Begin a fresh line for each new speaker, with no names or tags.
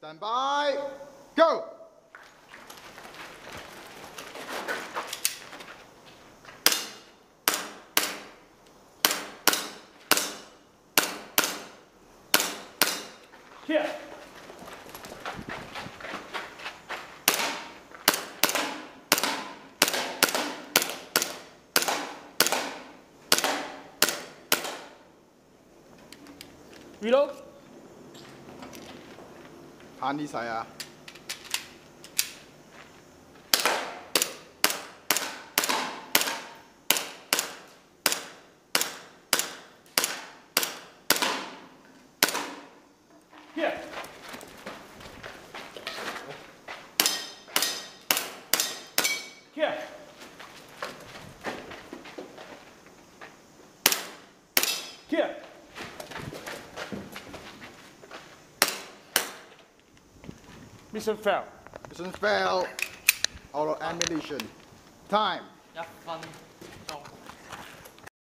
Stand by. Go.
Here. Reload.
慳啲勢啊！
Here. Here. Here. Mission fail.
Mission fail. Out of ammunition. Time.
1分鐘。